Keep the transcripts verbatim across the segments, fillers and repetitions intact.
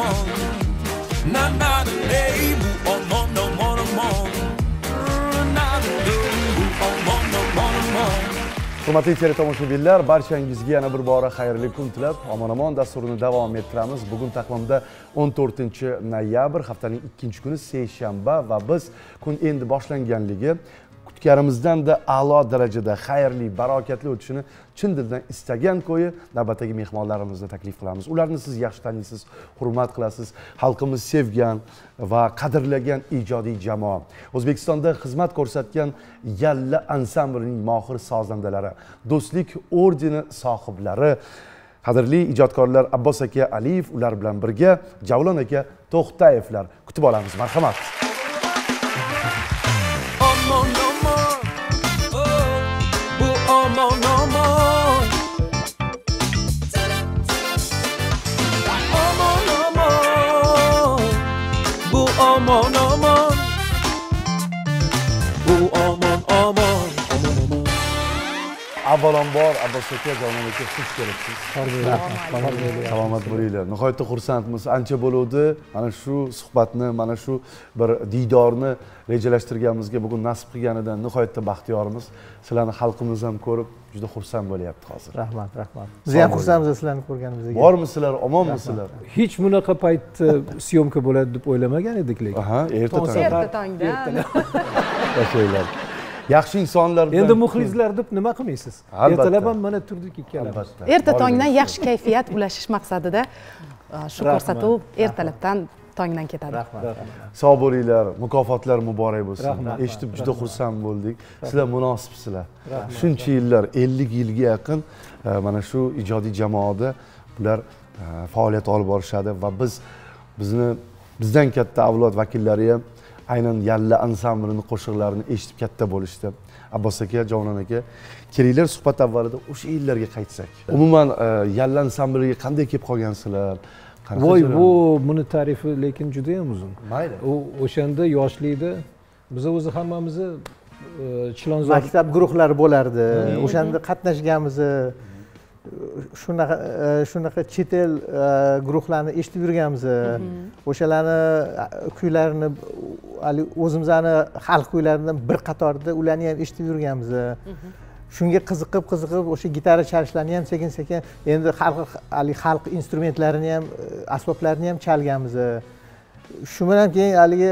omon. Na na ey bu omon omon omon. Na bu omon omon omon. Hurmatli teletomoshabinlar, barchangizga yana bir bora xayrli kun tilab, omon-omon dasturini davom ettiramiz. Bugun taqvimda o'n to'rtinchi noyabr, haftaning ikkinchi kuni seshanba va biz kun endi boshlanganligi kutganimizdan-da a'lo darajada xayrli, barokatli o'tishini chin dildan istagan ko'yi navbatdagi mehmonlarimizni taklif qilamiz. Ularni siz yaxshi taniysiz, hurmat qilasiz. Xalqimiz sevgan va qadrlagan ijodiy jamoa. O'zbekistonda xizmat ko'rsatgan Yalla ansamblining mohir sozandalari, Do'stlik ordeni sohiblari, qadrli ijodkorlar Abbos aka Aliyev, ular bilan birga Javlon aka To'xtayevlar kutib olamiz. Marhamat. Omon omon. Oh, bu omon omon. Omon omon. Bu omon omon. Bu omon omon. Avvalambor Abbos aka, Javlon aka, xush kelibsiz. Salomat bo'linglar. Nihoyatda xursandmiz. Ancha bo'ldi. Mana shu suhbatni, mana shu bir diydorni rejalashtirganimizga bugun nasib qilganidan nihoyatda baxtiyormiz. Sizlarni xalqimiz ham ko'rib juda xursand bo'lyapti hozir. Rahmat, rahmat. Biz ham xursandmiz sizlarni ko'rganimizga. Bormisizlar, omonmisizlar? Hech bunaqa paytda syomka bo'ladi deb o'ylamagan edik lekin. Aha, erta tong. Erta tongda. Tashlaylar. Yaxshi insonlar bilan. Endi muxlislar deb nima qilmaysiz? Ertalab ham mana turdik ikkalamiz. Erta tongdan yaxshi kayfiyat ulashish maqsadida shu ko'rsatuv ertalabdan tongdan ketadi. Rahmat. Sog' bo'linglar, mukofotlar muborak bo'lsin. Eshitib juda xursand bo'ldik. Sizlar munosibsizlar. Shuncha yillar, ellik yilga yaqin mana shu ijodiy jamoada ular faoliyat olib borishadi va biz bizni bizdan katta avlod vakillari ham aynan Yalla ansamblining qo'shiqlarini eshitib katta bo'lishdi. Abbos aka, Javlon aka, kelinglar suhbat avvalida o'sha yillarga qaytsak. Umuman Yalla ansambliga qanday kelib qolgansizlar? Voy, bu buni tarifi lekin juda ham uzun. Mayli. U o'shanda yoshlikda biz o'zi hammamiz Chilonzor maktab guruhlari bo'lardi. O'shanda qatnashganmiz. Shunaqa shunaqa chet el guruhlarni eshitib yurganmiz. O'shalarni kuylarini, hali o'zimizning xalq kuylaridan bir qatorda ularni ham eshitib yurganmiz. Shunga qiziqib, qiziqib o'sha gitara chalishlarni ham sekin-sekin endi xalq hali xalq instrumentlarini ham, asboblarini ham chalganmiz. Shu bilan keyin haligi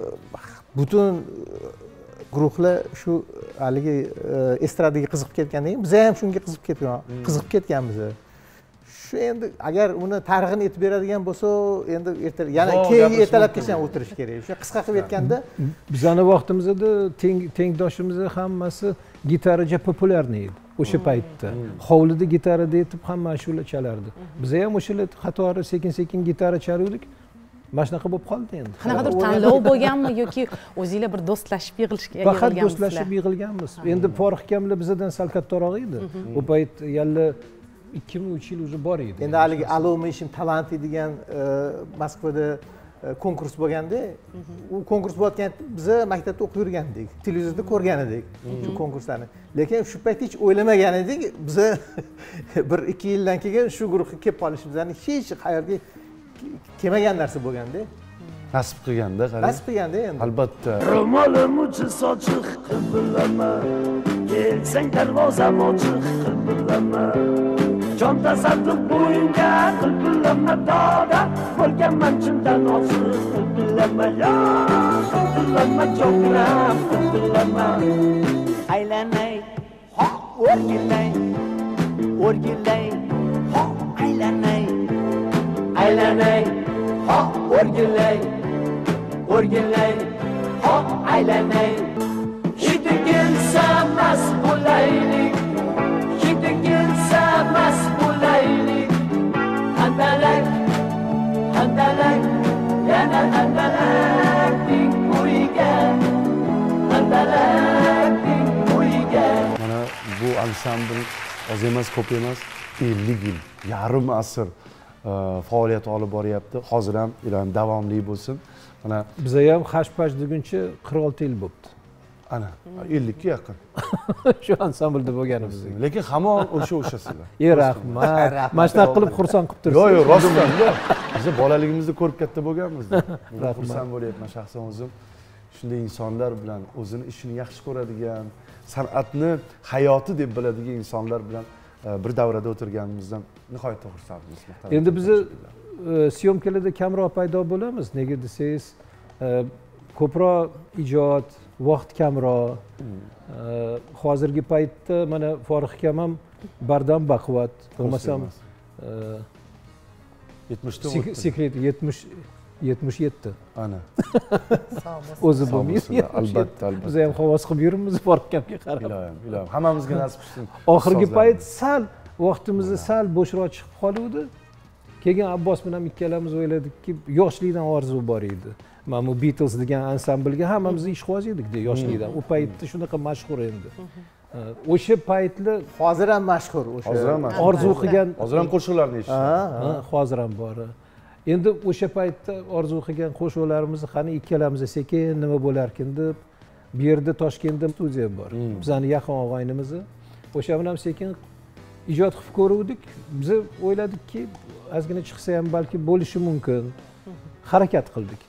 butun guruhlar shu haligi estradaga qiziqib ketgandan keyin biz ham shunga qiziqib ketgan, qiziqib ketganmiz. Shu endi agar uni tarixini aytib beradigan bo'lsa, endi erta yana keyingi ertalabgacha o'tirish kerak. Shu qisqa qilib aytganda, bizning vaqtimizda teng tengdoshimiz hammasi gitaraja populyarniy edi. O'sha paytda hovlida gitarada aytib hamma ashula chalardi. Biz ham o'shalar qatori sekin-sekin gitara chaluvdik. Mana shunaqa bo'lib qoldi endi. Qanaqadir tanlov bo'lganmi yoki o'zingizlar bir do'stlashib yig'ilishga yig'ilganmisizlar? Faqat do'stlashib yig'ilganmiz. Endi Farruh akamlar bizdan sal kattaroq edi. U payt Yalla ikki ming uch yil o'zi bor edi. Endi haligi Aloma ishim talanti degan Moskvada konkurs bo'lganda, u konkurs bo'layotganda biz maktabda o'qib yurgandik. Televizorda ko'rgan edik shu konkurslarni. Lekin shu payt hech o'ylamagan edik, biz bir ikki yildan keyin shu guruhga kelib qolishimizni hech qayerga kelmagan narsa bo'lganda. Nasib qilganda, qarang. Nasib qilganda endi. Albatta. Ro'molim uchi sochiq qilbilama, kelsang darvozam ochiq qilbilama. Jon tasadduq bo'yinga qilbilama doda, bo'lganman chindan ochiq qilbilama yo, qilbilama jo'ram qilbilama. Aylanay, ho, o'rgilay, o'rgilay, ho, aylanay. Aylanay, ho, o'rgilay, o'rgilay, ho, aylanay. Hidi kelsa mas bo'laylik, hidi kelsa mas bo'laylik. Handalak, handalak, yana handalak ding uyiga, handalak ding uyiga. Mana bu ansambl oz emas, ko'p emas, ellik yil, yarim asr faoliyat olib boryapti. Hozir ham iloyim davomli bo'lsin. Mana biza ham hash-pash deguncha qirq olti yil bo'libdi. ana ellikka yaqin shu ansamblda bo'lganimiz. lekin hamon o'sha o'shasizlar. Ey rahmat. Mana shunaqa qilib xursand qilib tursiz. yo'q yo'q rostdan biz bolaligimizda ko'rib katta bo'lganmiz. Xursand bo'lyapman shaxsan o'zim. Shunday insonlar bilan o'zini ishini yaxshi ko'radigan, san'atni hayoti deb biladigan insonlar bilan bir davrada o'tirganimizdan nihoyatda xursandmiz. Endi biz syomkalarda kamroq paydo bo'lamiz. Nega desangiz, ko'proq ijod, vaqt kamroq. Hozirgi paytda mana Forig akam ham bardam baquvvat, bo'lmasam yetmishda sekret yetmish yetmish yetti. Ana. O'zi bo'lmaydi. Albatta, albatta. Biz ham havas qilib yuribmiz Forig akamga qarab. Ilohim, ilohim. Hammamizga nasib qilsin. Oxirgi payt sal vaqtimizni sal bo'shroq chiqib qoluvdi. Keyin Abbos bilan ikkalamiz o'yladikki, yoshlikdan orzu bor edi. Mana bu Beatles degan ansamblga hammamiz ishqiboz edik-da yoshlikdan. U paytda shunaqa mashhur endi. O'sha paytlar hozir ham mashhur o'sha. Hozir ham orzu qilgan, hozir ham qo'shiqlarni eshitamiz. Ha, hozir ham bor. Endi o'sha paytda orzu qilgan qo'shiqlarimizni qani ikkalamiz sekin nima bo'larkin deb bu yerda Toshkentda studiya bor. Bizning yaqin og'aynimiz. O'sha bilan sekin ijod qilib ko'ruvdik. Biz o'yladikki, ozgina chiqsa ham balki bo'lishi mumkin. Harakat qildik.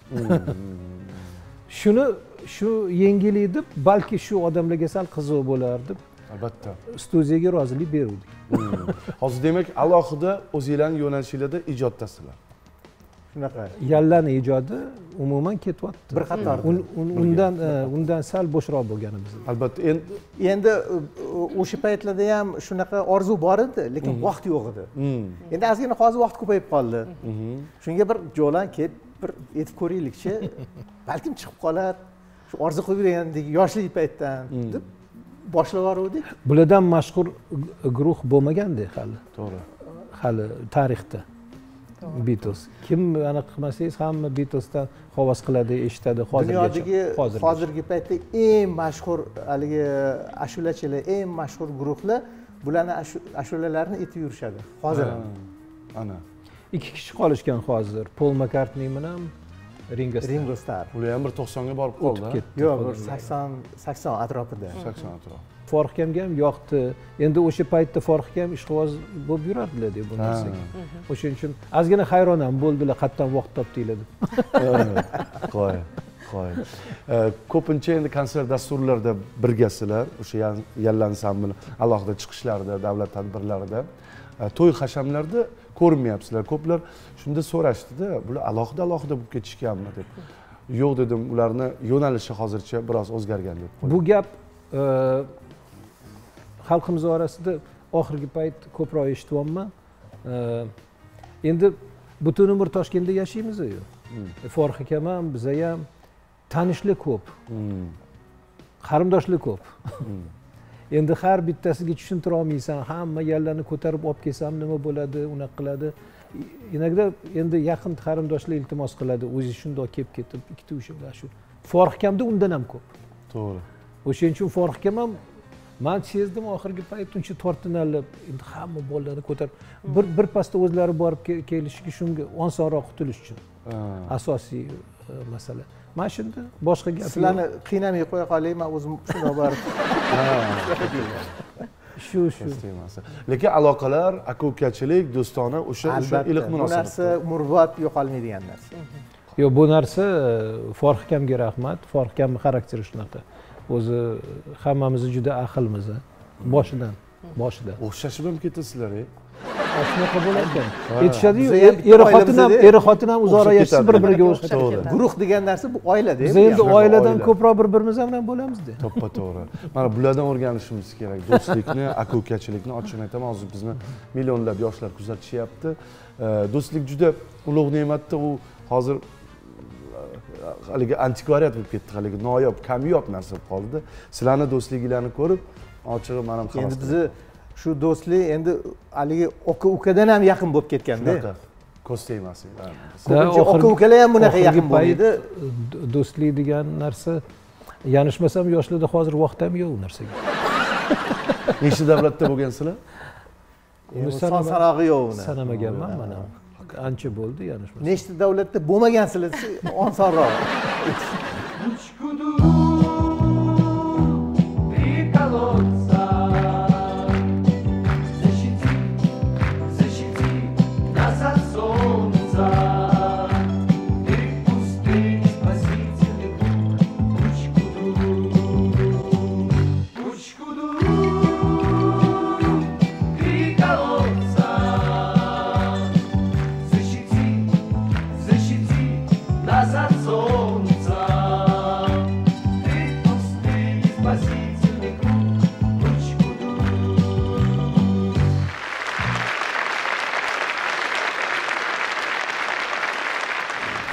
Shuni shu yengillik deb, balki shu odamlarga sal qiziq bo'lar deb albatta studiyaga rozilik berdik. Hozir demak alohida o'zingizlarning yo'nalishingizda ijoddasizlar. Shunaqa. Yallani ijodi umuman ketyapti. Bir qatorda. Undan undan sal bo'shroq bo'lganimiz. Albatta endi endi o'sha paytlarda ham shunaqa orzu bor edi, lekin vaqt yo'q edi. Endi ozgina hozir vaqt ko'payib qoldi. Shunga bir jo'lan kelib bir yetib ko'raylikchi, balkim chiqib qolar. Shu orzu qilib yurgandek yoshlik paytdan deb boshlab yubordik. Bulardan mashhur guruh bo'lmaganda hali. To'g'ri. Hali tarixda. Beatles. Kim aniq qilmasangiz hamma Beatlesdan havas qiladi, eshitadi hozirgacha. Dunyodagi hozirgi paytda eng mashhur haligi ashulachilar, eng mashhur guruhlar bularning ashulalarini aytib yurishadi. Hozir ham. Ana. Ikki kishi qolishgan hozir. Paul McCartney bilan Ringo Starr. Ringo Starr. Ular ham bir to'qsonga borib qoldi. Yo'q, bir sakson sakson atrofida. sakson atrof. Forig akamga ham yoqdi. Endi o'sha paytda Forig akam ishqiboz bo'lib yurardilar deb bu narsaga. O'shuning uchun ozgina hayron ham bo'ldilar, qatdan vaqt topdinglar deb. Qo'y, qo'y. Ko'pincha endi konsert dasturlarida birgasizlar, o'sha Yalla ansambl alohida chiqishlarda, davlat tadbirlarida, to'y hashamlarda ko'rinmayapsizlar. Ko'plar shunda so'rashdi-da, bular alohida-alohida bo'lib ketishganmi deb. Yo'q dedim, ularni yo'nalishi hozircha biroz o'zgargan deb qo'ydim. Bu gap xalqimiz orasida oxirgi payt ko'proq eshityapman. Endi butun umr Toshkentda yashaymiz-ku. Forig akam ham, biz ham tanishlar ko'p. Qarindoshlar ko'p. Endi har bittasiga tushuntira olmaysan, hamma Yallani ko'tarib olib kelsam nima bo'ladi, unaqa qiladi. Inaqda endi yaqin qarindoshlar iltimos qiladi, o'zi shundoq kelib ketib, ikkita o'shalar shu. Forig akamda undan ham ko'p. To'g'ri. O'shaning uchun Forig akam ham men sezdim oxirgi payt uncha tortinalib, endi hamma bolalarni ko'tarib bir bir pasda o'zlari borib kelishiga shunga osonroq qutulish uchun. Asosiy masala. Mana shunda boshqa gap. Sizlarni qiynamay qo'ya qolay, men o'zim shundoq borib. Shu shu. Lekin aloqalar, aka-ukachilik, do'stona o'sha o'sha iliq munosabat. Bu narsa umrbod yo'qolmaydigan narsa. Yo'q, bu narsa Forig akamga rahmat. Forig akamning xarakteri shunaqa. O'zi hammamiz juda ahilmiz. Boshidan, boshidan. O'xshashib ham ketasizlar-ey. Shunaqa bo'lar ekan. Aytishadi-yu, eri xotin ham, eri xotin ham uzoq yashasa bir-biriga o'xshaydi. Guruh degan narsa bu oilada. Biz endi oiladan ko'proq bir-birimiz bilan bo'lamiz-da. To'ppa-to'g'ri. Mana bulardan o'rganishimiz kerak. Do'stlikni, aka-ukachilikni ochig'ini aytaman, hozir bizni millionlab yoshlar kuzatishyapti. Do'stlik juda ulug' ne'matda, u hozir haligi antikvariat bo'lib ketdi, haligi noyob, kamyob narsa bo'lib qoldi. Sizlarning do'stliginglarni ko'rib, ochig'i men ham havas endi bizni shu do'stlik endi haligi aka-ukadan ham yaqin bo'lib ketganda. Ko'z tegmasin. Aka-ukalar ham bunaqa yaqin bo'ladi. Do'stlik degan narsa, yanishmasam yoshlarda hozir vaqt ham yo'q u narsaga. Nechta davlatda bo'lgansizlar? Son sanog'i yo'q uni. Sanamaganman mana. Ancha bo'ldi yanishmasam. Nechta davlatda bo'lmagansizlar, osonroq.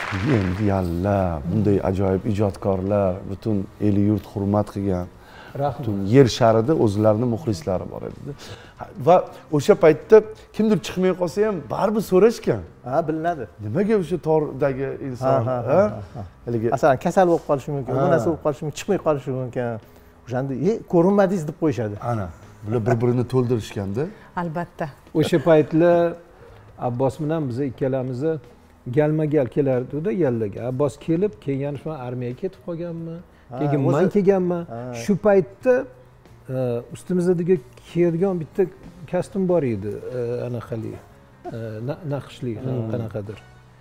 endi yalla bunday ajoyib ijodkorlar butun el yurt hurmat qilgan butun yer sharida o'zlarini muxlislari bor edi va o'sha paytda kimdir chiqmay qolsa ham baribir so'rashgan. Ha, bilinadi. Nimaga o'sha tordagi inson ha haligi masalan kasal bo'lib qolishi mumkin, bu narsa bo'lib qolishi mumkin, chiqmay qolishi mumkin. O'shanda "E, ko'rinmadingiz" deb qo'yishadi. ana bular bir-birini to'ldirishganda. Albatta. O'sha paytlar Abbos bilan biz ikkalamiz galma-gal kelardi-da yallaga. Abbos kelib, keyin yana shu armiyaga ketib qolganmi? Keyin men kelganman. Shu paytda ustimizda kiyadigan bitta kostyum bor edi, anaqali, naqshli, qanaqadir.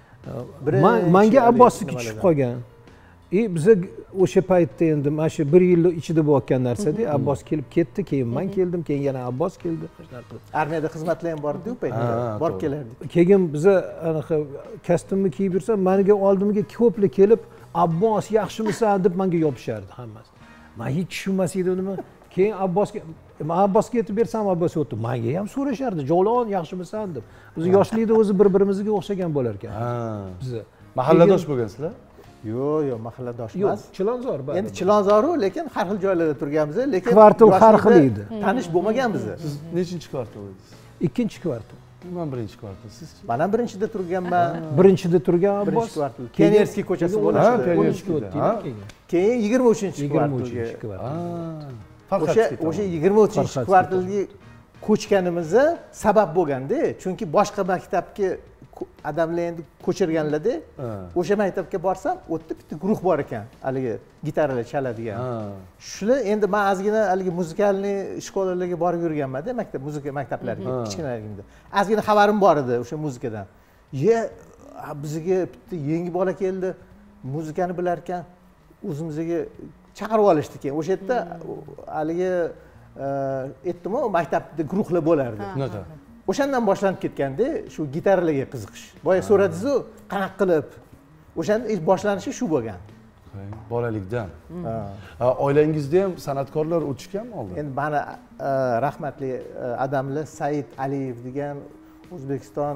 Menga Abbosniki tushib qolgan. E biza o'sha paytda endi mana shu bir yil ichida bo'layotgan narsa-da, Abbos kelib ketdi, keyin men keldim, keyin yana Abbos keldi. Armiyada xizmatlar ham bor edi u paytda, borib kelardik. Keyin biza anaqa kostyumni kiyib yursam, menga oldimga ko'plar kelib, "Abbos yaxshimisan?" deb menga yopishardi hammasi. Men hech tushunmas edim nima. Keyin Abbosga, men Abbosga aytib bersam, Abbos o'tdi. Menga ham so'rashardi, "Jovlon yaxshimisan?" deb. Biz yoshlikda o'zi bir-birimizga o'xshagan bo'lar ekan. Biz Mahalladosh bo'lgansizlar? Yo'q, yo'q, mahalladosh yo'q, emas. Chilonzor bor. Endi Chilonzoru, lekin har xil joylarda turganmiz, lekin kvartal har xil edi. Tanish bo'lmaganmiz. Siz nechinchi kvartal edingiz? Ikkinchi kvartal. Men birinchi kvartal. Siz-chi? Men ham birinchida turganman. Birinchida turgan Abbos. Birinchi kvartal. Pionerskiy ko'chasi bo'ladi. Pionerskiy o'tdi keyin. Keyin yigirma uchinchi yigirma kvartalga. uchinchi kvartal. O'sha o'sha yigirma uchinchi kvartalga ko'chganimizda sabab bo'lganda, chunki boshqa maktabga odamlar endi ko'chirganlarda, o'sha maktabga borsam, u yerda bitta guruh bor ekan, haligi gitaralar chaladigan. Shular endi men ozgina haligi muzikalniy shkolalarga borib yurganman-da, maktab muzika maktablariga, kichkinaligimda. Ozgina xabarim bor edi o'sha muzikadan. Ye, bizga bitta yangi bola keldi, muzikani bilar ekan, o'zimizga chaqirib olishdi keyin. O'sha yerda haligi aytdim-ku, maktabda guruhlar bo'lardi. Shunaqa. O'shandan boshlanib ketganda shu gitaralarga qiziqish. Boya so'radingiz-ku, qanaqa qilib. O'shanda ilk boshlanishi shu bo'lgan. Bolalikdan. Oilangizda ham san'atkorlar o'tishganmi oldin? Endi mana rahmatli odamlar Said Aliyev degan O'zbekiston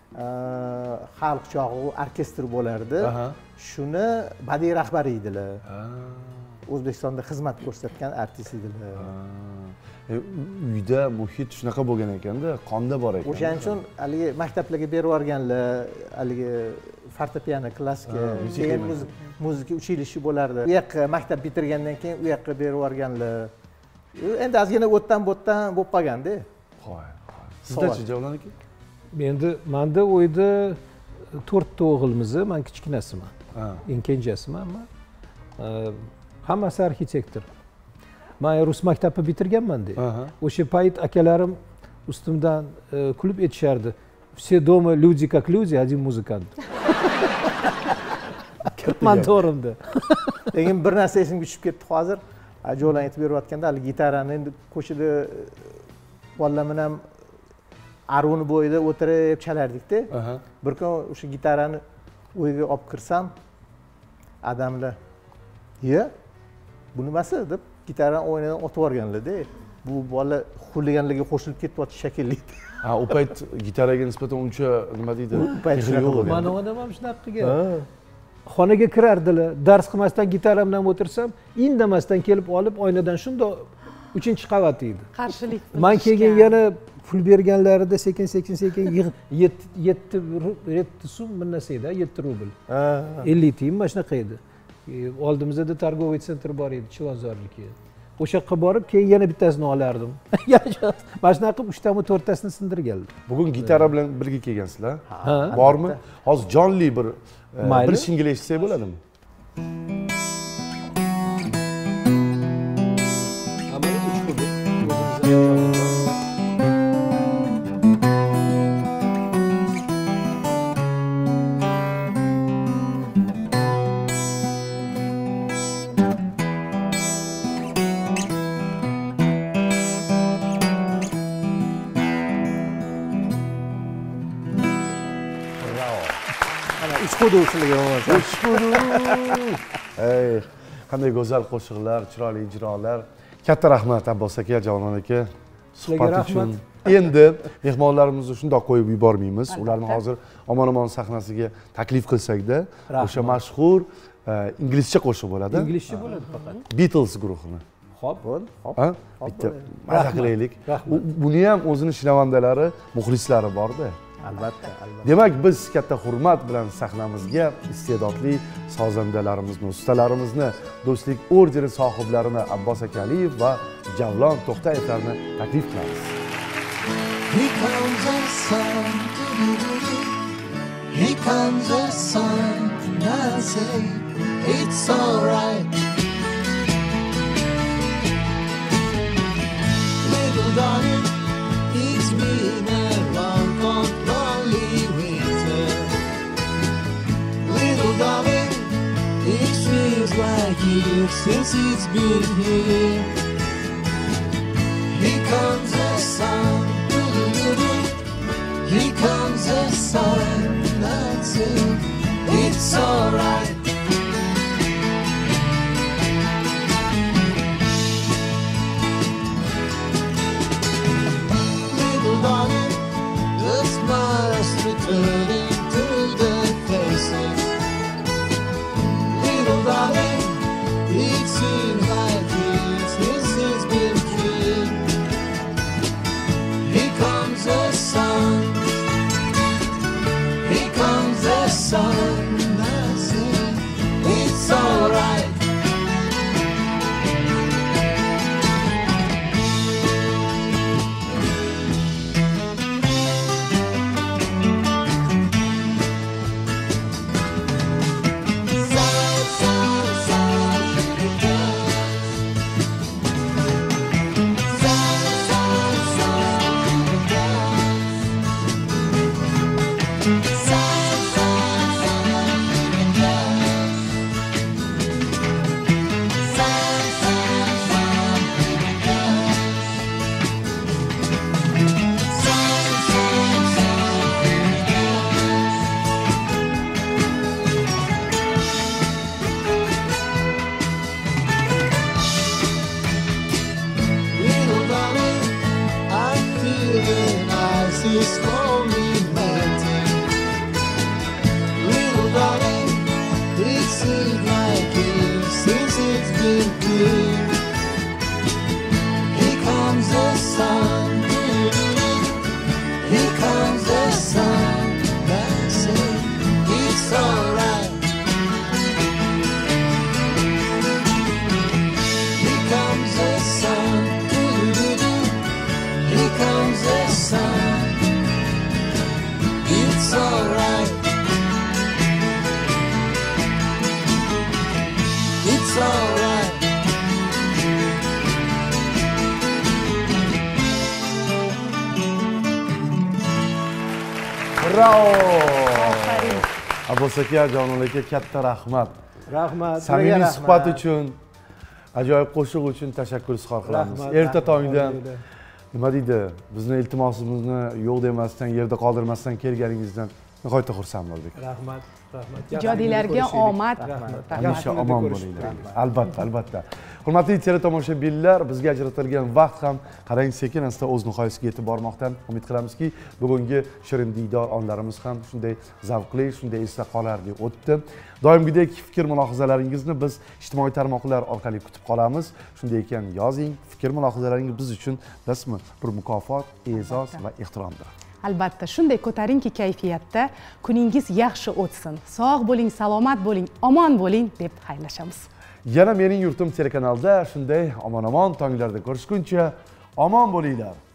xalq chog'i orkestri bo'lardi. Shuni badiiy rahbari edilar. O'zbekistonda xizmat ko'rsatgan artist edilar. Uyda muhit shunaqa bo'lgan ekanda, qonda bor ekan. O'shaning uchun haligi maktablarga berib yuborganlar, haligi fortepiano, klassika, keyin muzika uchilishi bo'lardi. U yoqqa maktab bitirgandan keyin u yoqqa berib yuborganlar. Endi ozgina o'tdan-bo'tdan bo'lib qolganda. Qo'y. Sizda-chi Javlon aka? Endi menda uyda to'rtta o'g'ilmiz, men kichkinasiman. Eng kenjasiman men. Hammasi arxitektor. Men rus maktabini bitirganman-da. O'sha payt akalarim ustimdan kulib aytishardi. Все дома люди как люди, один музыкант. Men to'g'rimda. Lekin bir narsa esimga tushib ketdi hozir. Ajolan aytib berayotganda, hali gitarani endi ko'chada bolalar bilan Aruni bo'yida o'tirib chalardik-da. Bir kun o'sha gitarani uyga olib kirsam, odamlar, "Ye, bu nimasi?" deb gitarani o'ynadan otib yuborganlar-da. Bu bola xuliganlarga qo'shilib ketyapti shekilli. Ha, u payt gitaraga nisbatan uncha nima deydi? U payt shunaqa bo'lgan. Men odam ham shunaqa qilgan. Xonaga kirardilar, dars qilmasdan gitaram bilan o'tirsam, indamasdan kelib olib oynadan shundoq uchinchi qavat edi. Qarshilik. Men keyin yana pul berganlarida sekin sekin sekin yetti so'm bir narsa edi, yetti rubl. ellik tiyin mana shunaqa edi. Oldimizda торговый sentr bor edi, Chilonzorniki. O'sha yoqqa borib, keyin yana bittasini olardim. Mana shunaqa qilib uchtami to'rttasini sindirganlar. Bugun gitara bilan birga kelgansizlar? Ha. Bormi? Hozir jonli bir bir singl eshitsak bo'ladimi? Ey, qanday go'zal qo'shiqlar, chiroyli ijrolar. Katta rahmat Abbos aka, Javlon aka. Suhbat uchun Endi mehmonlarimizni shundoq qo'yib yubormaymiz. Ularni hozir omon-omon sahnasiga taklif qilsak-da, o'sha mashhur inglizcha qo'shiq bo'ladi. Inglizcha bo'ladi faqat. Beatles guruhini. Xo'p, bo'l. Xo'p. Ha? Bitta mazza qilaylik. Buni ham o'zini shinavandalari, muxlislari bor-da. Albatta, albatta. Demak, biz katta hurmat bilan sahnamizga iste'dodli sozandalarimizni, ustalarimizni, Do'stlik ordeni sohiblarini Abbos Akaliyev va Javlon To'xtayevlarni taklif qilamiz. Here comes the sun, here comes the sun, and I say it's alright. Little darling, it's been a long, cold, lonely winter. Little darling, it feels like years since it's been here. Here comes the sun. Here comes the sun, that's it, it's alright. Little darling, the smiles returning to the faces. Little darling, it seems like years since it's been here. Here comes the sun. Here comes the sun, that's it, it's alright. Sun, sun, sun, it does. Sun, sun, sun, it does. Sun, sun, sun, it does. Sun, sun, sun, it does. Sun, sun, sun, it does. Little darling, I feel the ice is slowly melting. Little darling, it seems like years since it's been here. Here comes the sun. Here comes the sun. That's it, it's alright. Here comes the sun. Here comes the sun. It's alright. It's alright. Bravo! Abbos aka, Javlon aka, katta rahmat. Rahmat. Samimiy suhbat uchun, ajoyib qo'shiq uchun tashakkur izhor qilamiz. Rahmat, Erta rahmat, tongdan bo'ldi. nima deydi? Bizni iltimosimizni yo'q demasdan, yerda qoldirmasdan kelganingizdan nihoyatda xursand bo'ldik. Rahmat, rahmat. Ijodiylarga omad. Hamisha omon bo'linglar. Albatta, albatta. Hurmatli teletomoshabinlar, bizga ajratilgan vaqt ham qarang sekin asta o'z nihoyasiga yetib bormoqdan umid qilamizki, bugungi shirin diydor onlarimiz ham shunday zavqli, shunday esda qolarli o'tdi. Doimgidek fikr mulohazalaringizni biz ijtimoiy tarmoqlar orqali kutib qolamiz. Shunday ekan yozing, fikr mulohazalaringiz biz uchun rasmi bir mukofot, e'zoz va ehtiromdir. Albatta, shunday ko'tarinki kayfiyatda kuningiz yaxshi o'tsin. Sog' bo'ling, salomat bo'ling, omon bo'ling deb xayrlashamiz. Yana mening yurtim telekanalda shunday omon-omon tonglarda ko'rishguncha omon bo'linglar.